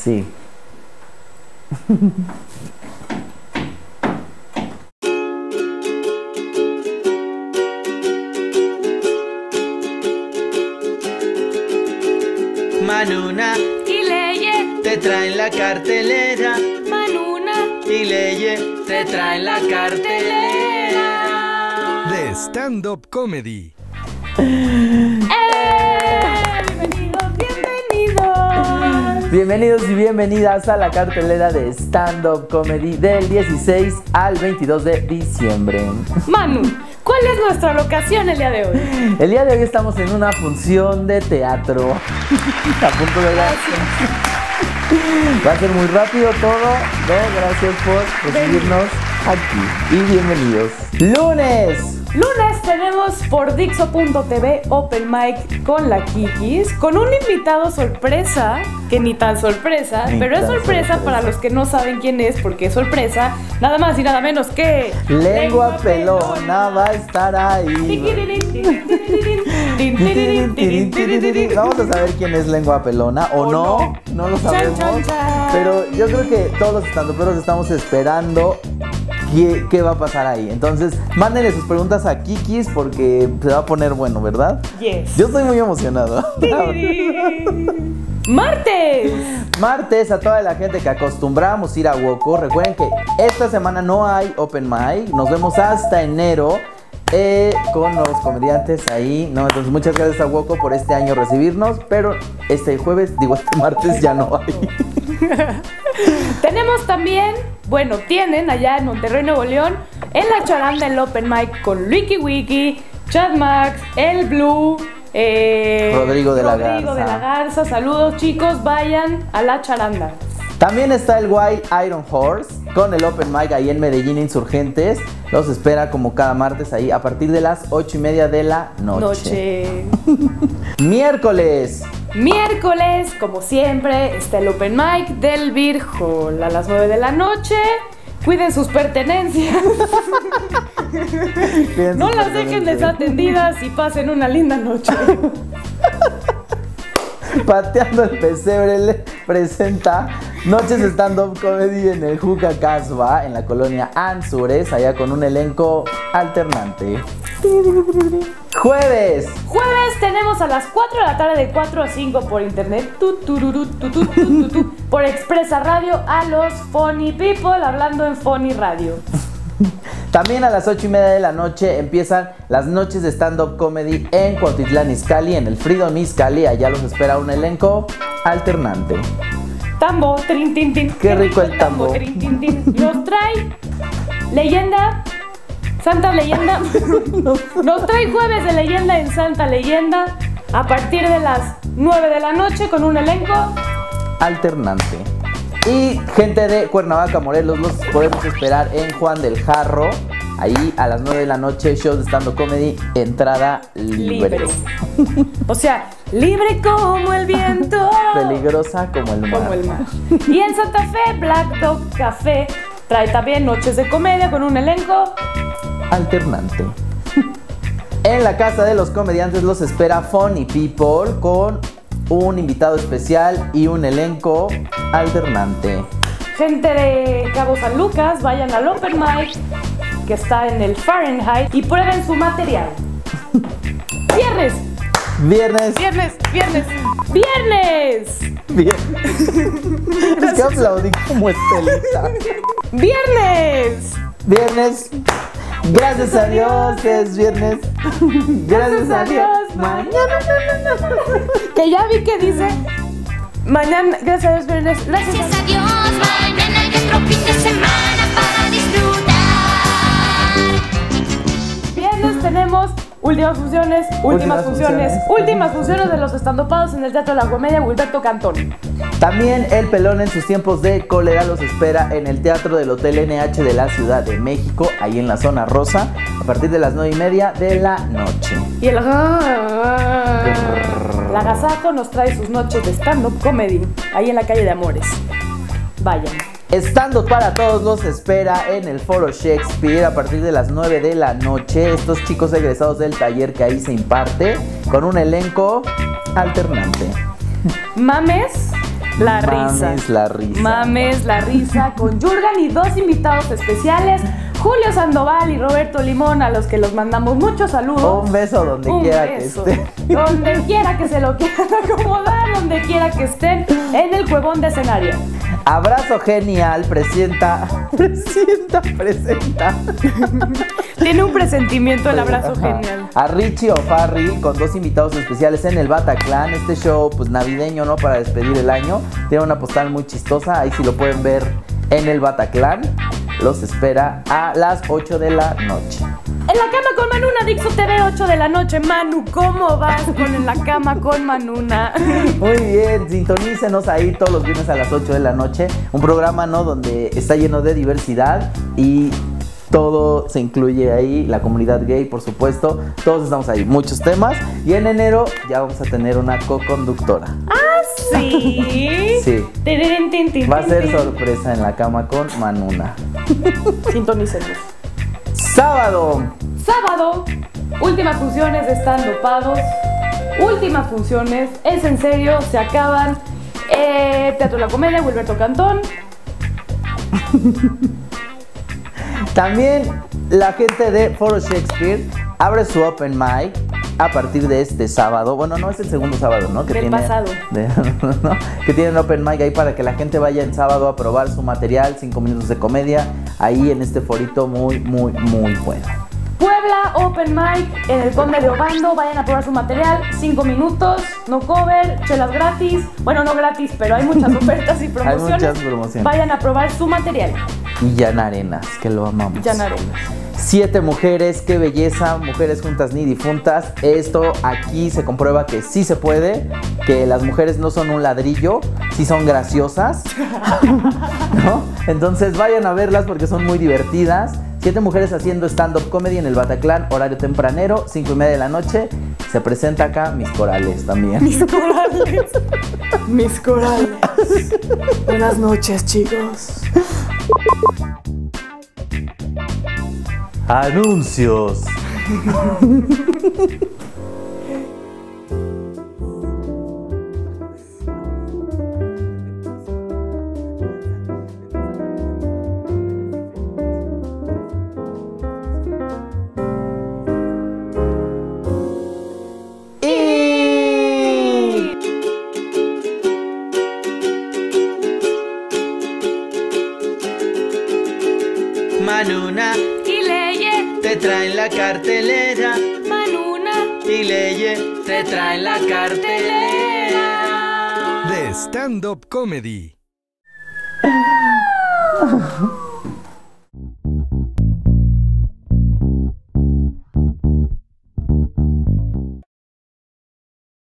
Sí. Manuna y Leye te traen la cartelera. Manuna Y Leye te traen la cartelera de stand-up comedy. Bienvenidos y bienvenidas a la cartelera de stand-up comedy del 16 al 22 de diciembre. Manu, ¿cuál es nuestra locación el día de hoy? El día de hoy estamos en una función de teatro. A punto de dar. Va a ser muy rápido todo, ¿no? Gracias por recibirnos aquí y bienvenidos. Lunes tenemos por Dixo.tv Open Mic con la Kikis, con un invitado sorpresa, que ni tan sorpresa, pero es sorpresa para los que no saben quién es, porque es sorpresa, nada más y nada menos que... Lengua Pelona va a estar ahí. Vamos a saber quién es Lengua Pelona o no lo sabemos. Pero yo creo que todos los estandoperos estamos esperando qué va a pasar ahí. Entonces, mándenle sus preguntas a Kikis porque se va a poner bueno, ¿verdad? Yes. Yo estoy muy emocionado. Martes, a toda la gente que acostumbramos ir a Woco, recuerden que esta semana no hay Open Mic. Nos vemos hasta enero con los comediantes ahí, ¿no? Entonces, muchas gracias a Woco por este año recibirnos, pero este martes ya no hay. Tenemos también, tienen allá en Monterrey, Nuevo León, en la charanda el Open Mic con Luiki Wiki, Chad Max, El Blue, Rodrigo de la Garza. Saludos, chicos, vayan a la charanda. También está el Wild Iron Horse con el Open Mic ahí en Medellín Insurgentes. Los espera como cada martes ahí a partir de las 8:30 de la noche. Miércoles, como siempre, está el Open Mic del Beer Hall a las 9 de la noche. Cuiden sus pertenencias. No las dejen desatendidas y pasen una linda noche. Pateando el Pesebre le presenta Noches Stand-Up Comedy en el Juca Casbah, en la colonia Anzures, allá con un elenco alternante. Jueves tenemos a las 4 de la tarde, de 4 a 5 por internet, por Expresa Radio, a los Funny People hablando en Funny Radio. También a las 8:30 de la noche empiezan las noches de stand-up comedy en Cuautitlán Izcalli, en el Freedom Izcalli. Allá los espera un elenco alternante. Tambo, trin, tin, tin. Qué rico el tambo. Trin, tin, tin. Nos trae Leyenda, Santa Leyenda. Nos trae jueves de Leyenda en Santa Leyenda a partir de las 9 de la noche con un elenco alternante. Y gente de Cuernavaca, Morelos, los podemos esperar en Juan del Jarro. Ahí a las 9 de la noche, shows de stand-up comedy, entrada libre. O sea, libre como el viento. Peligrosa como el mar. Y en Santa Fe, Black Dog Café trae también noches de comedia con un elenco alternante. En la casa de los comediantes los espera Funny People con un invitado especial y un elenco alternante. Gente de Cabo San Lucas, vayan al Open Mic que está en el Fahrenheit y prueben su material. Viernes. Es que aplaudí como Estelita. Viernes. Gracias a Dios es viernes. Gracias a Dios. Mañana. Que ya vi que dice mañana, gracias a Dios, viernes. Gracias a Dios, mañana es otro fin de semana para disfrutar. Viernes tenemos últimas funciones de los estandopados en el Teatro de la Comedia Wilberto Cantón. También el Pelón en sus tiempos de cólera los espera en el Teatro del Hotel NH de la Ciudad de México, ahí en la zona rosa, a partir de las 9:30 de la noche. Y el Agasajo nos trae sus noches de stand-up comedy, ahí en la calle de Amores. Vayan. Stand-up para todos los espera en el Foro Shakespeare a partir de las 9 de la noche. Estos chicos egresados del taller que ahí se imparte con un elenco alternante. Mames la risa. Mames la risa. Mames la risa con Jurgen y 2 invitados especiales, Julio Sandoval y Roberto Limón, a los que los mandamos muchos saludos. Un beso donde quiera que estén. Donde quiera que se lo quieran acomodar, donde quiera que estén en el Cuevón de Escenario. Abrazo Genial presenta. Tiene un presentimiento el Abrazo Ajá. Genial. A Richie O'Farrill con 2 invitados especiales en el Bataclan. Este show pues navideño, ¿no? Para despedir el año. Tiene una postal muy chistosa. Ahí sí lo pueden ver en el Bataclan. Los espera a las 8 de la noche. En la cama con Manuna, Dixo TV, 8 de la noche. Manu, ¿cómo vas con En la cama con Manuna? Muy bien, sintonícenos ahí todos los viernes a las 8 de la noche. Un programa, ¿no? Donde está lleno de diversidad y todo se incluye ahí, la comunidad gay, por supuesto. Todos estamos ahí, muchos temas. Y en enero ya vamos a tener una co-conductora. ¿Sí? Sí. Tin, tin, tin, Va a ser tin. sorpresa en la cama con Manuna. Sintonícenos. Sábado. Sábado, últimas funciones de stand-upados. Últimas funciones, es en serio, se acaban. Teatro de la Comedia, Wilberto Cantón. También la gente de Foro Shakespeare abre su open mic a partir de este sábado. Bueno, no es el segundo sábado, ¿no? Del pasado. ¿No? Que tienen open mic ahí para que la gente vaya el sábado a probar su material, 5 minutos de comedia, ahí en este forito muy bueno. Puebla, open mic en el Conde de Obando. Vayan a probar su material, 5 minutos, no cover, chelas gratis. Bueno, no gratis, pero hay muchas ofertas y promociones. Hay muchas promociones. Vayan a probar su material. Y Jan Arenas, que lo amamos. Jan Arenas. 7 mujeres, qué belleza, mujeres juntas ni difuntas. Esto aquí se comprueba que sí se puede, que las mujeres no son un ladrillo, sí son graciosas, ¿no? Entonces vayan a verlas porque son muy divertidas. 7 mujeres haciendo stand-up comedy en el Bataclan, horario tempranero, 5:30 de la noche. Se presenta acá Mis Corales también. Mis corales. Mis corales. Buenas noches, chicos. Anuncios. Manuna Y Leye, te traen la cartelera. Manuna. Y Leye te traen la cartelera. De Stand Up Comedy.